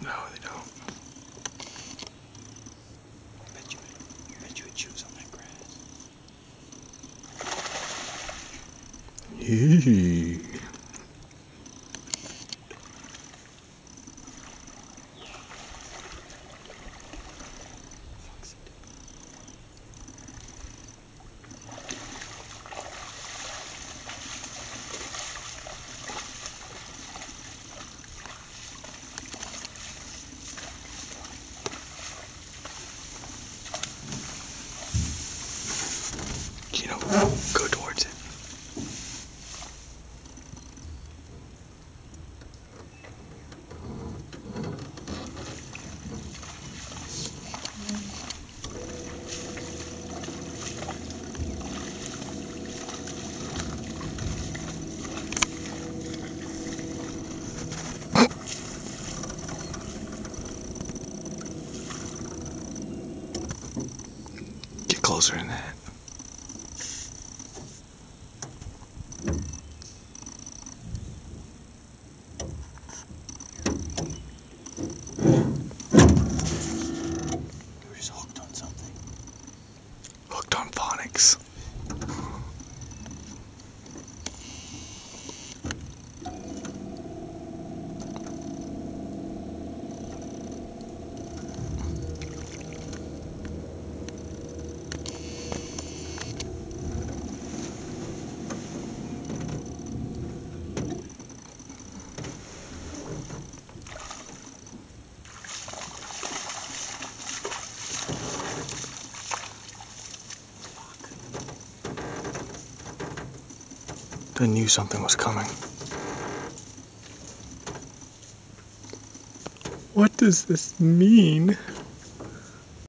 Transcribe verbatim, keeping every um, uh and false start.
No, they don't. I bet you, I bet you it chews on that grass. Yee. You know, go towards it. Get closer than that. We're just hooked on something. Hooked on phonics. I knew something was coming. What does this mean?